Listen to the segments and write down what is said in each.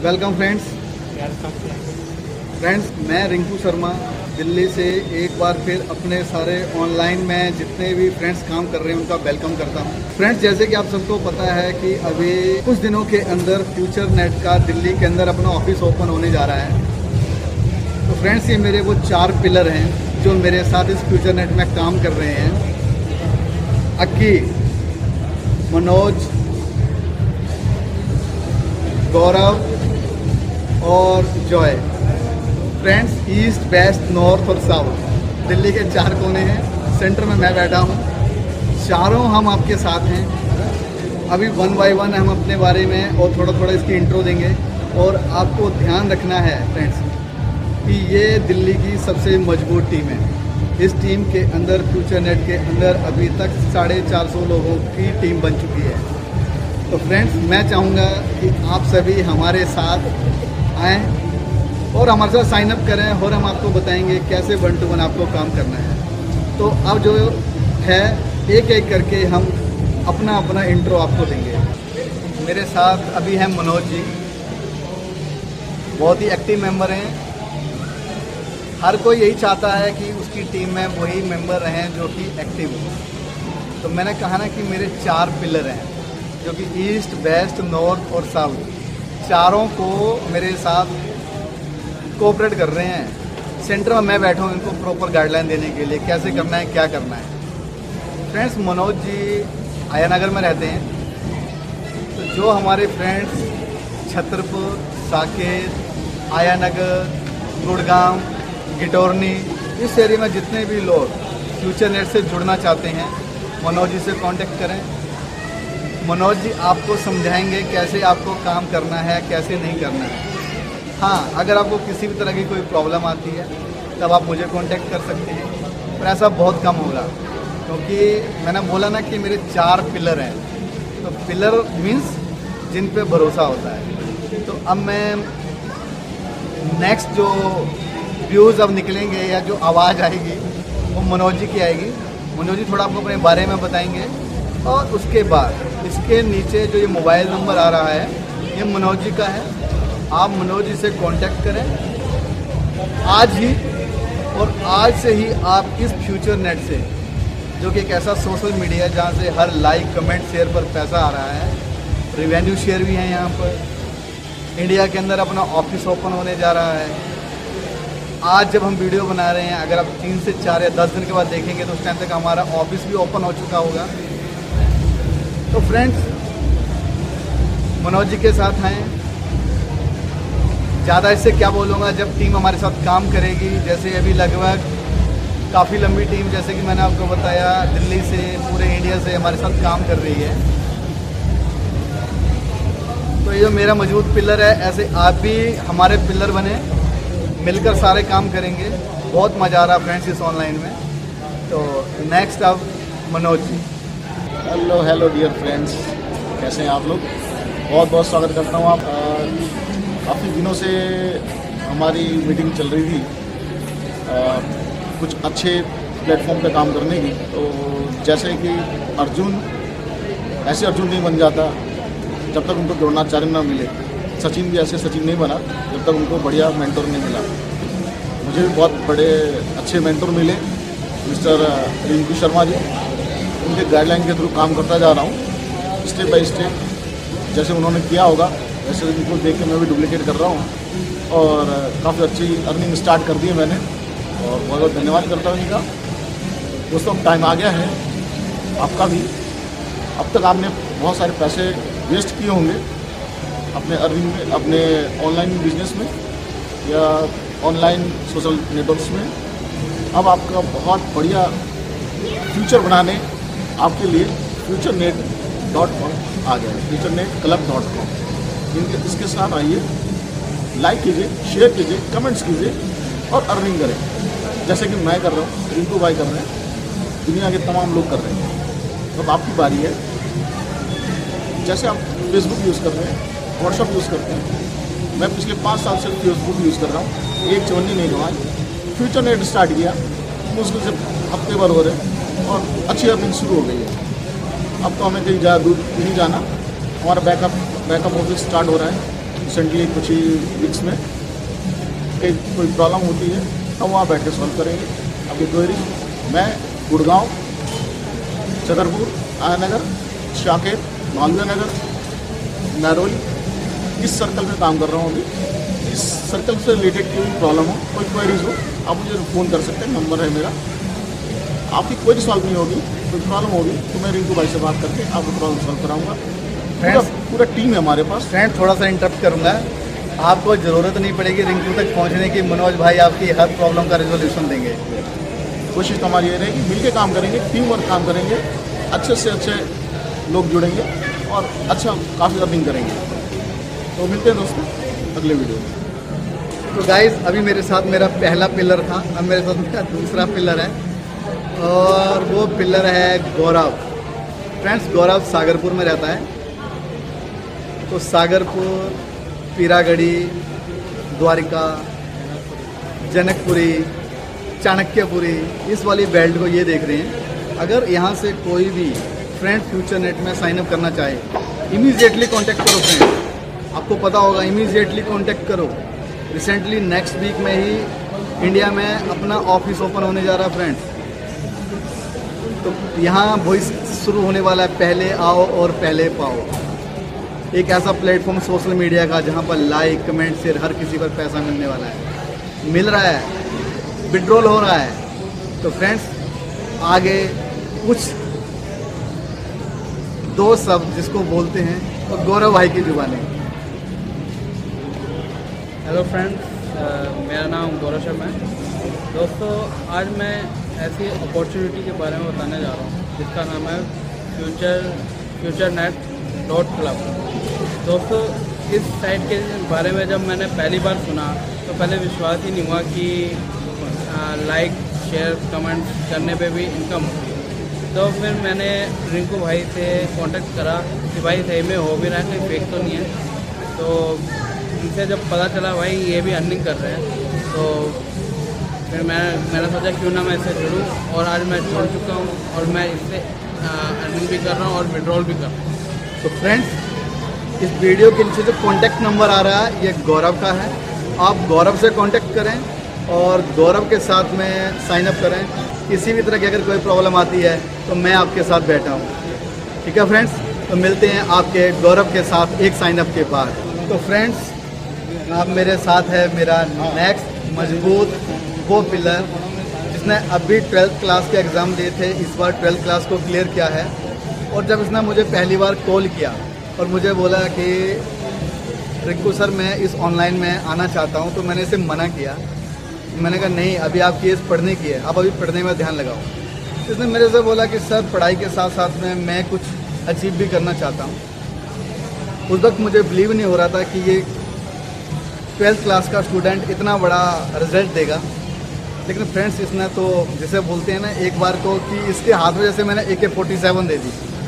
Welcome friends. मैं रिंकू शर्मा दिल्ली से एक बार फिर अपने सारे ऑनलाइन में जितने भी फ्रेंड्स काम कर रहे हैं उनका वेलकम करता हूं। फ्रेंड्स, जैसे कि आप सबको पता है कि अभी कुछ दिनों के अंदर फ्यूचर नेट का दिल्ली के अंदर अपना ऑफिस ओपन होने जा रहा है। तो फ्रेंड्स, ये मेरे वो 4 पिलर हैं जो मेरे साथ इस फ्यूचर नेट में काम कर रहे हैं। अक्की, मनोज, गौरव और Joy. Friends, east, west, north और साउथ दिल्ली के 4 कोने हैं। सेंटर में मैं बैठा हूँ। चारों हम आपके साथ हैं। अभी 1 बाय 1 हम अपने बारे में और थोड़ा थोड़ा इसकी इंट्रो देंगे। और आपको ध्यान रखना है फ्रेंड्स कि ये दिल्ली की सबसे मजबूत टीम है। इस टीम के अंदर, फ्यूचर नेट के अंदर अभी तक 450 लोगों की टीम बन चुकी है। तो फ्रेंड्स, मैं चाहूँगा कि आप सभी हमारे साथ आएँ और हमारे साथ साइन अप करें और हम आपको बताएंगे कैसे 1 to 1 आपको काम करना है। तो अब जो है एक एक करके हम अपना अपना इंट्रो आपको देंगे। मेरे साथ अभी हैं मनोज जी, बहुत ही एक्टिव मेंबर हैं। हर कोई यही चाहता है कि उसकी टीम में वही मेंबर रहें जो कि एक्टिव हो। तो मैंने कहा ना कि मेरे 4 पिलर हैं जो कि ईस्ट, वेस्ट, नॉर्थ और साउथ, चारों को मेरे साथ कोऑपरेट कर रहे हैं। सेंटर में मैं बैठा हूँ इनको प्रॉपर गाइडलाइन देने के लिए, कैसे करना है, क्या करना है। फ्रेंड्स, मनोज जी आया नगर में रहते हैं। तो जो हमारे फ्रेंड्स छतरपुर, साकेत, आया नगर, गुड़गांव, गिटोरनी, इस एरिया में जितने भी लोग फ्यूचर नेट से जुड़ना चाहते हैं, मनोज जी से कांटेक्ट करें। मनोज जी आपको समझाएंगे कैसे आपको काम करना है, कैसे नहीं करना है। हाँ, अगर आपको किसी भी तरह की कोई प्रॉब्लम आती है तब आप मुझे कांटेक्ट कर सकते हैं, पर ऐसा बहुत कम होगा क्योंकि मैंने बोला ना कि मेरे 4 पिलर हैं। तो पिलर मीन्स जिन पे भरोसा होता है। तो अब मैं नेक्स्ट जो व्यूज़ अब निकलेंगे या जो आवाज़ आएगी वो मनोज जी की आएगी। मनोज जी थोड़ा आपको अपने बारे में बताएंगे और उसके बाद इसके नीचे जो ये मोबाइल नंबर आ रहा है ये मनोज जी का है। आप मनोज जी से कांटेक्ट करें आज ही, और आज से ही आप इस फ्यूचर नेट से, जो कि एक ऐसा सोशल मीडिया है जहाँ से हर लाइक, कमेंट, शेयर पर पैसा आ रहा है, रिवेन्यू शेयर भी है यहाँ पर। इंडिया के अंदर अपना ऑफिस ओपन होने जा रहा है। आज जब हम वीडियो बना रहे हैं, अगर आप 3 से 4 या 10 दिन के बाद देखेंगे तो उस टाइम तक हमारा ऑफिस भी ओपन हो चुका होगा। तो फ्रेंड्स, मनोज जी के साथ हैं। ज़्यादा इससे क्या बोलूँगा, जब टीम हमारे साथ काम करेगी, जैसे अभी लगभग काफ़ी लंबी टीम, जैसे कि मैंने आपको बताया, दिल्ली से, पूरे इंडिया से हमारे साथ काम कर रही है। तो ये जो मेरा मजबूत पिलर है, ऐसे आप भी हमारे पिलर बने, मिलकर सारे काम करेंगे। बहुत मज़ा आ रहा है फ्रेंड्स इस ऑनलाइन में। तो नेक्स्ट अब Manoj ji. Hello dear friends, कैसे हैं आप लोग? बहुत बहुत स्वागत करता हूँ। आप काफ़ी दिनों से हमारी मीटिंग चल रही थी कुछ अच्छे प्लेटफॉर्म पे काम करने की। तो जैसे कि अर्जुन ऐसे अर्जुन नहीं बन जाता जब तक उनको द्रोणाचार्य ना मिले। सचिन भी ऐसे सचिन नहीं बना जब तक उनको बढ़िया मेंटर नहीं मिला। मुझे भी बहुत बड़े अच्छे मेंटर मिले, मिस्टर रिंकू शर्मा जी। उनके गाइडलाइन के थ्रू काम करता जा रहा हूँ, स्टेप बाय स्टेप। जैसे उन्होंने किया होगा वैसे उनको देख के मैं भी डुप्लीकेट कर रहा हूँ और काफ़ी अच्छी अर्निंग स्टार्ट कर दी है मैंने, और बहुत बहुत धन्यवाद करता हूँ इनका। दोस्तों, अब टाइम आ गया है आपका भी। अब तक आपने बहुत सारे पैसे वेस्ट किए होंगे अपने अर्निंग में, अपने ऑनलाइन बिजनेस में या ऑनलाइन सोशल नेटवर्क्स में। अब आपका बहुत बढ़िया फ्यूचर बनाने आपके लिए futurenet.com आ गया है, futurenetclub.com। इसके साथ आइए, लाइक कीजिए, शेयर कीजिए, कमेंट्स कीजिए और अर्निंग करें, जैसे कि मैं कर रहा हूँ, रिंकू भाई कर रहे हैं, दुनिया के तमाम लोग कर रहे हैं। अब आपकी बारी है। जैसे आप फेसबुक यूज़ कर रहे हैं, व्हाट्सअप यूज़ करते हैं, मैं पिछले 5 साल से फेसबुक यूज़ कर रहा हूँ, एक चवन्नी नहीं कमाई। फ्यूचर नेट स्टार्ट किया, मुश्किल से हफ्ते भर हो रहे और अच्छी अर्निंग शुरू हो गई है। अब तो हमें कहीं ज़्यादा दूर नहीं जाना, हमारा बैकअप ऑफिस स्टार्ट हो रहा है, रिसेंटली कुछ ही वीक्स में कोई प्रॉब्लम होती है हम वहाँ बैठ के सॉल्व करेंगे आपकी क्वेरी। मैं गुड़गांव, छतरपुर, आयानगर, शाकेर, मालवीय नगर, नारोली इस सर्कल में काम कर रहा हूँ अभी। इस सर्कल से रिलेटेड कोई प्रॉब्लम हो, कोई क्वेरीज हो, आप मुझे फ़ोन कर सकते हैं, नंबर है मेरा। आपकी कोई सॉल्व नहीं होगी, कोई प्रॉब्लम होगी तो मैं रिंकू भाई से बात करके आपको प्रॉब्लम सॉल्व कराऊंगा। पूरा टीम है हमारे पास। फ्रेंड थोड़ा सा इंटरप्ट करूँगा, आपको ज़रूरत नहीं पड़ेगी रिंकू तक पहुँचने की, मनोज भाई आपकी हर प्रॉब्लम का रिजोल्यूशन देंगे। कोशिश तो हमारी ये रहेगी, मिल के काम करेंगे, टीम वर्क काम करेंगे, अच्छे से अच्छे लोग जुड़ेंगे और अच्छा काफ़ी अर्निंग करेंगे। तो मिलते हैं दोस्तों अगले वीडियो में। तो गाइस अभी मेरे साथ मेरा पहला पिलर था, अब मेरे साथ मेरा दूसरा पिलर है और वो पिलर है गौरव। फ्रेंड्स गौरव सागरपुर में रहता है। तो सागरपुर, पीरागढ़ी, द्वारिका, जनकपुरी, चाणक्यपुरी, इस वाली बेल्ट को ये देख रहे हैं। अगर यहाँ से कोई भी फ्रेंड फ्यूचर नेट में साइन अप करना चाहे इमीडिएटली कांटेक्ट करो फ्रेंड, आपको पता होगा इमीडिएटली कांटेक्ट करो। रिसेंटली नेक्स्ट वीक में ही इंडिया में अपना ऑफिस ओपन होने जा रहा है फ्रेंड्स। तो यहाँ वॉइस शुरू होने वाला है, पहले आओ और पहले पाओ। एक ऐसा प्लेटफॉर्म सोशल मीडिया का जहाँ पर लाइक, कमेंट, शेयर हर किसी पर पैसा मिलने वाला है, मिल रहा है, विड्रॉल हो रहा है। तो फ्रेंड्स आगे कुछ दो शब्द जिसको बोलते हैं और गौरव भाई की जुबानी। हेलो फ्रेंड्स, मेरा नाम गौरव शर्मा है। दोस्तों आज मैं ऐसी अपॉर्चुनिटी के बारे में बताने जा रहा हूँ जिसका नाम है futurenet.club। दोस्तों इस साइट के बारे में जब मैंने पहली बार सुना तो पहले विश्वास ही नहीं हुआ कि लाइक, शेयर, कमेंट करने पे भी इनकम होती है। तो फिर मैंने रिंकू भाई से कांटेक्ट करा कि भाई सही में हो भी रहा है, कोई फेक तो नहीं है। तो इनसे जब पता चला भाई ये भी अर्निंग कर रहे हैं तो फिर मैंने सोचा क्यों ना मैं इससे जुड़ूँ, और आज मैं जुड़ चुका हूँ और मैं इससे अर्निंग भी कर रहा हूँ और विड्रॉल भी कर रहा हूँ। तो फ्रेंड्स इस वीडियो के नीचे जो कॉन्टैक्ट नंबर आ रहा है ये गौरव का है, आप गौरव से कॉन्टैक्ट करें और गौरव के साथ में साइन अप करें। किसी भी तरह की अगर कोई प्रॉब्लम आती है तो मैं आपके साथ बैठा हूँ, ठीक है फ्रेंड्स। तो मिलते हैं आपके गौरव के साथ एक साइन अप के बाद। तो फ्रेंड्स आप मेरे साथ है मेरा नेक्स्ट मजबूत वो पिलर जिसने अभी 12th क्लास के एग्ज़ाम दिए थे, इस बार 12th क्लास को क्लियर किया है। और जब इसने मुझे पहली बार कॉल किया और मुझे बोला कि रिंकू सर मैं इस ऑनलाइन में आना चाहता हूँ, तो मैंने इसे मना किया। मैंने कहा नहीं, अभी आपकी एज पढ़ने की है, आप अभी पढ़ने में ध्यान लगाओ। इसने मेरे से बोला कि सर पढ़ाई के साथ साथ में मैं कुछ अचीव भी करना चाहता हूँ। उस वक्त मुझे बिलीव नहीं हो रहा था कि ये 12th क्लास का स्टूडेंट इतना बड़ा रिजल्ट देगा। लेकिन फ्रेंड्स इसने तो जैसे बोलते हैं ना एक बार को कि इसके हाथ में जैसे मैंने AK-47 दे दी,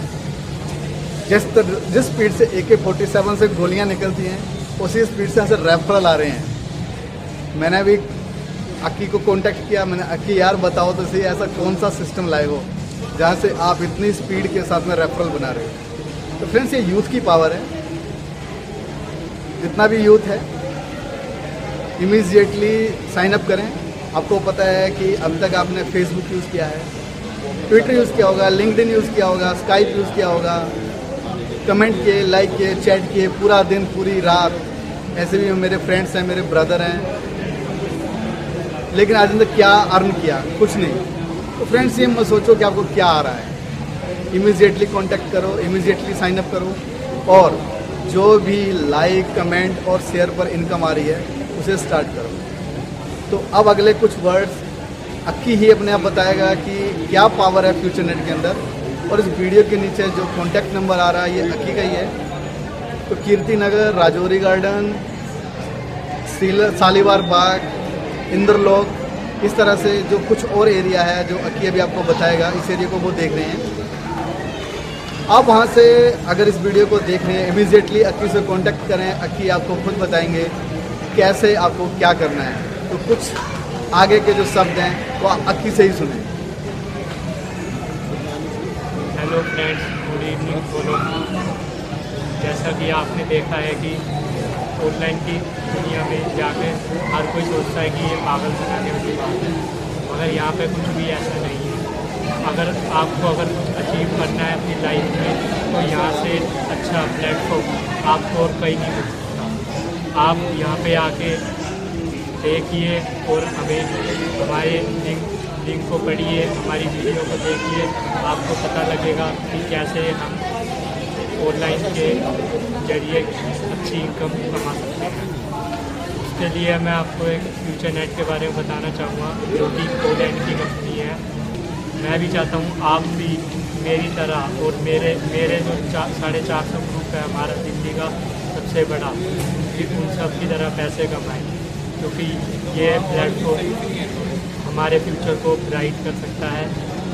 जिस स्पीड से AK-47 से गोलियां निकलती हैं उसी स्पीड से ऐसे रेफरल आ रहे हैं। मैंने अभी अक्की को कांटेक्ट किया, मैंने अक्की यार बताओ तो सही ऐसा कौन सा सिस्टम लाए हो जहाँ से आप इतनी स्पीड के साथ में रेफरल बना रहे हो। तो फ्रेंड्स ये यूथ की पावर है, जितना भी यूथ है इमीडिएटली साइन अप करें। आपको पता है कि अभी तक आपने फेसबुक यूज़ किया है, ट्विटर यूज़ किया होगा, लिंक्डइन यूज़ किया होगा, स्काइप यूज़ किया होगा, कमेंट किए, लाइक किए, चैट किए, पूरा दिन पूरी रात। ऐसे भी मेरे फ्रेंड्स हैं, मेरे ब्रदर हैं, लेकिन आज तक क्या अर्न किया? कुछ नहीं। तो फ्रेंड्स ये मत सोचो कि आपको क्या आ रहा है, इमीडिएटली कांटेक्ट करो, इमीडिएटली साइन अप करो और जो भी लाइक, कमेंट और शेयर पर इनकम आ रही है उसे स्टार्ट करो। तो अब अगले कुछ वर्ड्स अक्की ही अपने आप बताएगा कि क्या पावर है फ्यूचर नेट के अंदर। और इस वीडियो के नीचे जो कॉन्टैक्ट नंबर आ रहा है ये अक्की का ही है। तो कीर्ति नगर, राजौरी गार्डन, शालीवार बाग, इंद्रलोक, इस तरह से जो कुछ और एरिया है जो अक्की अभी आपको बताएगा, इस एरिया को वो देख रहे हैं। आप वहाँ से अगर इस वीडियो को देख रहे हैं इमीडिएटली अक्की से कांटेक्ट करें, अक्की आपको खुद बताएंगे कैसे आपको क्या करना है। तो कुछ आगे के जो शब्द हैं वो अक्की से ही सुने। Hello friends, good evening. बोलो, जैसा कि आपने देखा है कि ऑनलाइन की दुनिया में जाके हर कोई सोचता है कि ये पागल बनाने वाली बात है, मगर यहाँ पे कुछ भी ऐसा नहीं है। अगर आपको कुछ अचीव करना है अपनी लाइफ में तो यहाँ से अच्छा प्लेटफॉर्म आपको और कहीं नहीं मिल सकता। आप यहाँ पे आके देखिए और हमें हमारे लिंक को पढ़िए, हमारी वीडियो को देखिए, आपको पता लगेगा कि कैसे हम ऑनलाइन के जरिए अच्छी इनकम कमा सकते हैं। उसके लिए मैं आपको एक फ्यूचर नेट के बारे में बताना चाहूँगा, जो कि पोलैंड की कंपनी है। मैं भी चाहता हूँ आप भी मेरी तरह और मेरे जो 450 ग्रुप है हमारा दिल्ली का सबसे बड़ा, उन सब की तरह पैसे कमाएं, क्योंकि ये प्लेटफॉर्म हमारे फ्यूचर को ब्राइट कर सकता है।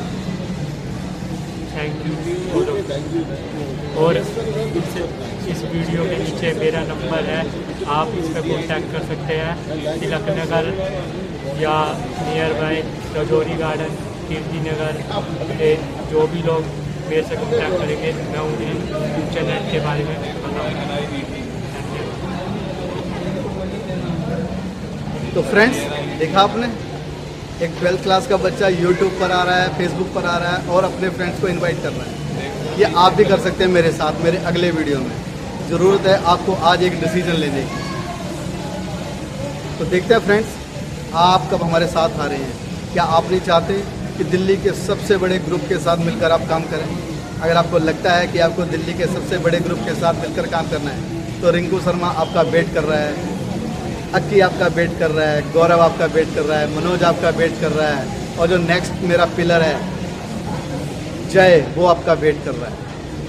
Thank you. और इस वीडियो के नीचे मेरा नंबर है, आप इस पर कॉन्टैक्ट कर सकते हैं। तिलक नगर या near by Rajouri garden, Kirti Nagar के जो भी लोग मेरे से कॉन्टैक्ट करेंगे मैं उन्हें फ्यूचर नेट के बारे में बताऊँगा। तो फ्रेंड्स, देखा आपने, एक 12th क्लास का बच्चा यूट्यूब पर आ रहा है, फेसबुक पर आ रहा है और अपने फ्रेंड्स को इनवाइट कर रहा है। ये आप भी कर सकते हैं मेरे साथ मेरे अगले वीडियो में। ज़रूरत है आपको आज एक डिसीजन लेने की। तो देखते हैं फ्रेंड्स, आप कब हमारे साथ आ रहे हैं। क्या आप नहीं चाहते कि दिल्ली के सबसे बड़े ग्रुप के साथ मिलकर आप काम करें? अगर आपको लगता है कि आपको दिल्ली के सबसे बड़े ग्रुप के साथ मिलकर काम करना है तो रिंकू शर्मा आपका वेट कर रहा है, अक्की आपका वेट कर रहा है, गौरव आपका वेट कर रहा है, मनोज आपका वेट कर रहा है, और जो नेक्स्ट मेरा पिलर है जय, वो आपका वेट कर रहा है।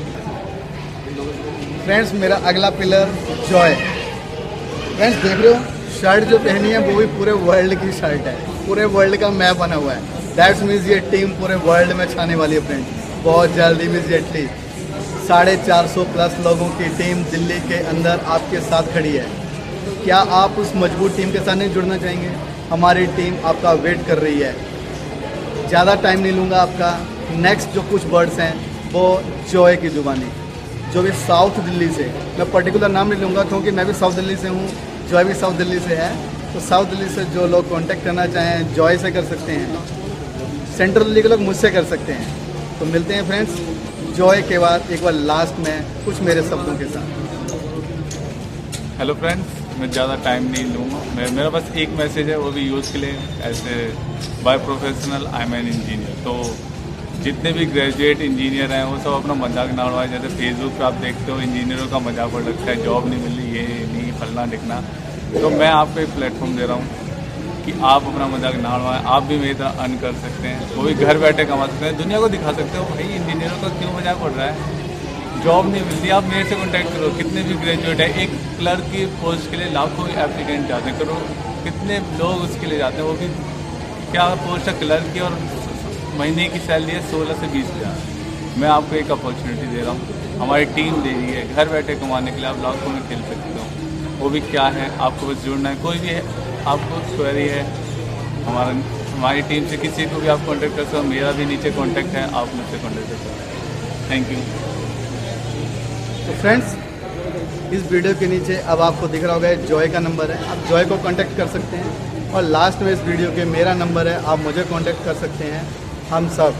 फ्रेंड्स, मेरा अगला पिलर जॉय। फ्रेंड्स, देख रहे हो शर्ट जो पहनी है वो भी पूरे वर्ल्ड की शर्ट है, पूरे वर्ल्ड का मैप बना हुआ है। दैट्स मीन्स ये टीम पूरे वर्ल्ड में छाने वाली है फ्रेंड, बहुत जल्द इमीडिएटली। 450 प्लस लोगों की टीम दिल्ली के अंदर आपके साथ खड़ी है। क्या आप उस मजबूत टीम के साथ नहीं जुड़ना चाहेंगे? हमारी टीम आपका वेट कर रही है। ज़्यादा टाइम नहीं लूँगा आपका। नेक्स्ट जो कुछ वर्ड्स हैं वो जॉय की ज़ुबानी, जो भी साउथ दिल्ली से, मैं पर्टिकुलर नाम नहीं लूँगा क्योंकि मैं भी साउथ दिल्ली से हूँ, जॉय भी साउथ दिल्ली से है। तो साउथ दिल्ली से जो लोग कांटेक्ट करना चाहें जॉय से कर सकते हैं, सेंट्रल दिल्ली के लोग मुझसे कर सकते हैं। तो मिलते हैं फ्रेंड्स जॉय के बाद एक बार लास्ट में कुछ मेरे शब्दों के साथ। हेलो फ्रेंड्स, मैं ज़्यादा टाइम नहीं लूँगा। मेरा बस एक मैसेज है, वो भी यूज़ के लिए। ऐसे by professional I am an engineer. तो जितने भी ग्रेजुएट इंजीनियर हैं वो सब अपना मजाक ना उड़वाएं। जैसे फेसबुक पे आप देखते हो इंजीनियरों का मजाक उड़ रखा है, जॉब नहीं मिल रही, ये नहीं फलना दिखना। तो मैं आपको एक प्लेटफॉर्म दे रहा हूँ कि आप अपना मजाक ना उड़वाएं, आप भी मेरी तरह अर्न कर सकते हैं, वो भी घर बैठे कमा सकते हैं, दुनिया को दिखा सकते हो भाई इंजीनियरों का क्यों मजाक उड़ रहा है, जॉब नहीं मिलती। आप मेरे से कॉन्टैक्ट करो। कितने भी ग्रेजुएट है, एक क्लर्क की पोस्ट के लिए लाखों एप्लीकेंट जाते हैं, करो कितने लोग उसके लिए जाते हैं। वो भी क्या पोस्ट है क्लर्क की, और महीने की सैलरी है 16 से 20 हज़ार। मैं आपको एक अपॉर्चुनिटी दे रहा हूँ, हमारी टीम दे रही है, घर बैठे कमाने के लिए आप लाखों में खेल सकते हो। वो भी क्या है, आपको बस जुड़ना है। कोई भी है आपको क्वेरी है हमारी टीम से किसी को भी आप कॉन्टैक्ट कर सकते हो। मेरा भी नीचे कॉन्टैक्ट है, आप मुझसे कॉन्टैक्ट कर सकते हो। Thank you. तो फ्रेंड्स, इस वीडियो के नीचे अब आपको दिख रहा होगा जॉय का नंबर है, आप जॉय को कांटेक्ट कर सकते हैं। और लास्ट में इस वीडियो के मेरा नंबर है, आप मुझे कांटेक्ट कर सकते हैं। हम सब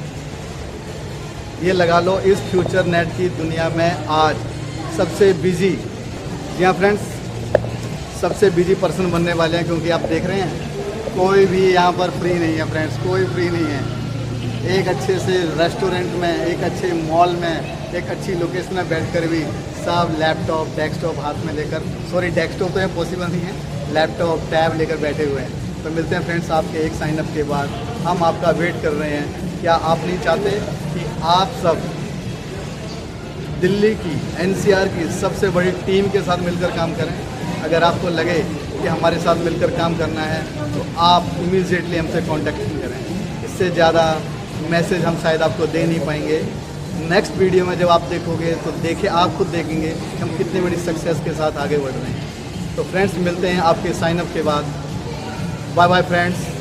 ये लगा लो, इस फ्यूचर नेट की दुनिया में आज सबसे बिजी, जी हाँ फ्रेंड्स, सबसे बिजी पर्सन बनने वाले हैं। क्योंकि आप देख रहे हैं कोई भी यहाँ पर फ्री नहीं है फ्रेंड्स, कोई फ्री नहीं है। एक अच्छे से रेस्टोरेंट में, एक अच्छे मॉल में, एक अच्छी लोकेशन में बैठकर भी सब लैपटॉप डेस्कटॉप हाथ में लेकर, सॉरी डेस्कटॉप तो ये पॉसिबल नहीं है, लैपटॉप टैब लेकर बैठे हुए हैं। तो मिलते हैं फ्रेंड्स आपके एक साइन अप के बाद। हम आपका वेट कर रहे हैं। क्या आप नहीं चाहते कि आप सब दिल्ली की NCR की सबसे बड़ी टीम के साथ मिलकर काम करें? अगर आपको लगे कि हमारे साथ मिलकर काम करना है तो आप इमीडिएटली हमसे कांटेक्ट करें। इससे ज़्यादा मैसेज हम शायद आपको दे नहीं पाएंगे। नेक्स्ट वीडियो में जब आप देखोगे तो देखिए, आप खुद देखेंगे कि हम कितनी बड़ी सक्सेस के साथ आगे बढ़ रहे हैं। तो फ्रेंड्स, मिलते हैं आपके साइन अप के बाद। Bye bye friends.